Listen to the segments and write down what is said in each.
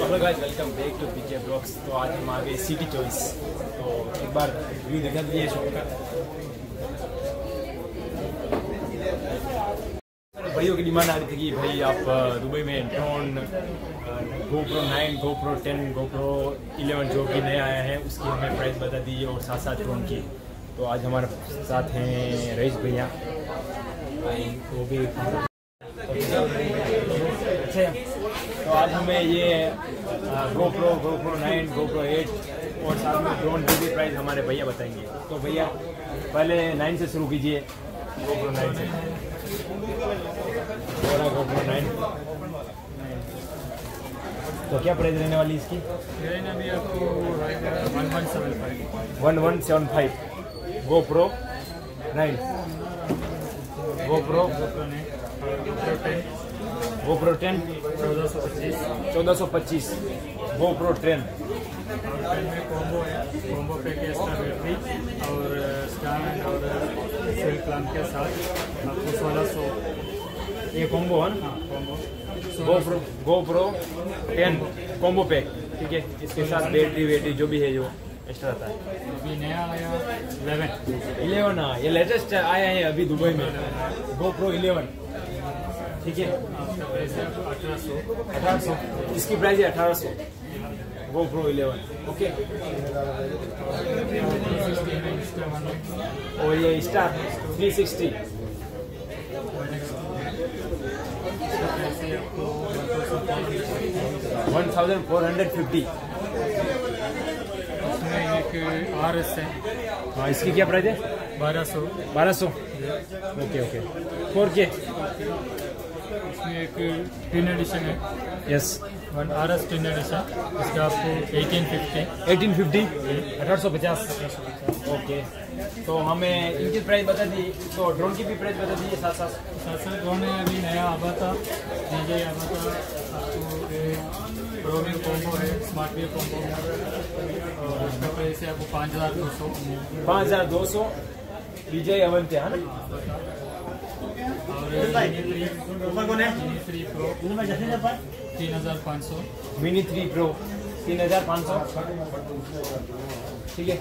तो hello guys, welcome back to PK blogs. तो आज हम आ गए सिटी चॉइस। तो एक बार व्यू दिखा दीजिए शॉप का। भाइयों की डिमांड आ रही थी कि भाई आप दुबई में ड्रोन GoPro 9, GoPro 10, GoPro 11 जो भी नए आया है उसकी हमें प्राइस बता दीजिए और साथ साथ ड्रोन की। तो आज हमारे साथ हैं रईस भैया, वो भी अच्छे। तो आज हमें ये GoPro 9, GoPro 8 और साथ में ड्रोन की भी प्राइस हमारे भैया बताएंगे। तो भैया पहले 9 से शुरू कीजिए, GoPro 9 से। और GoPro 9 तो क्या प्राइस रहने वाली इसकी? अभी आपको 1175 GoPro 9, GoPro 10 1425 GoPro 10 में कॉम्बो है, कॉम्बो पैक है, इसका बैटरी और स्टैंड और सेल क्लैंप के साथ आपको 1600 ये कॉम्बो है ना? GoPro 10 कॉम्बो पैक, ठीक है। इसके साथ बैटरी जो भी है जो एक्स्ट्रा आता है। अभी नया आया 11 ना, ये लेटेस्ट आया है अभी दुबई में, GoPro 11, ठीक है। आपका प्राइस है 1800, इसकी प्राइस है 1800 GoPro 11, ओके। और ये स्टार 360 1450। इसमें एक RS है, हाँ, इसकी क्या प्राइस है? 1200 ओके। 4K इसमें एक 10 एडिशन है, यस, RS 10 एडिशन, इसका आपको 1850 1850 ओके। तो हमें इनकी प्राइस बता दी, तो ड्रोन की भी प्राइस बता दीजिए साथ साथ। ड्रोन में अभी नया आवा था, DJ आवा था, आपको प्रोव्यू कॉम्बो है, स्मार्ट व्यू कॉम्बो और इसका प्राइस है आपको 5200 DJ अवंती है ना। और Mini 3 Pro 3500, Mini 3 Pro 3500, ठीक है।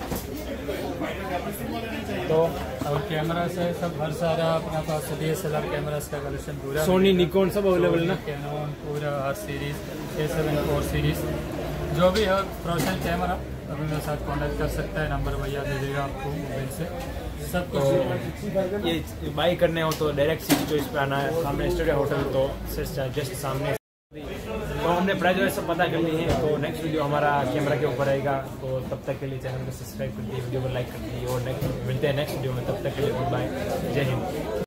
तो और कैमरा से सब हर सारा अपना पास DSLR कैमरास का कलेक्शन पूरा, सोनी निकॉन सब अवेलेबल ना? कैनन पूरा R सीरीज, A7 4 सीरीज जो भी है प्रोफेशनल कैमरा अभी मेरे साथ कांटेक्ट कर सकता है, नंबर भैया दे देगा आपको मोबाइल से सब कुछ। तो ये बाई करने हो तो डायरेक्ट सिटी चॉइस पे आना है, सामने स्टूडियो होटल, तो जस्ट सामने। तो हमने प्राइस वाइज सब पता कर ली है। तो नेक्स्ट वीडियो हमारा कैमरा के ऊपर रहेगा, तो तब तक के लिए चैनल को सब्सक्राइब कर दीजिए, वीडियो को लाइक कर दीजिए और नेक्स्ट मिलते हैं नेक्स्ट वीडियो में। तब तक के लिए गुड बाय, जय हिंद।